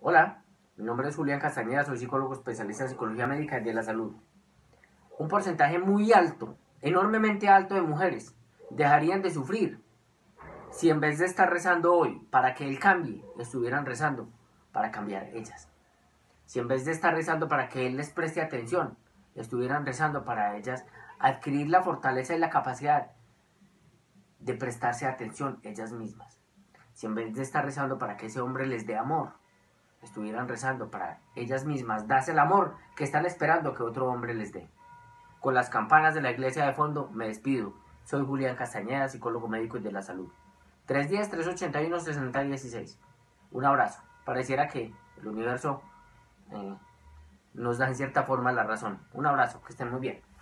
Hola, mi nombre es Julián Castañeda, soy psicólogo especialista en psicología médica y de la salud. Un porcentaje muy alto, enormemente alto de mujeres dejarían de sufrir si en vez de estar rezando hoy para que él cambie, estuvieran rezando para cambiar ellas. Si en vez de estar rezando para que él les preste atención, estuvieran rezando para ellas adquirir la fortaleza y la capacidad de prestarse atención ellas mismas. Si en vez de estar rezando para que ese hombre les dé amor, estuvieran rezando para ellas mismas darse el amor que están esperando que otro hombre les dé. Con las campanas de la iglesia de fondo, me despido. Soy Julián Castañeda, psicólogo médico y de la salud. 310-381-6016. Un abrazo. Pareciera que el universo nos da en cierta forma la razón. Un abrazo, que estén muy bien.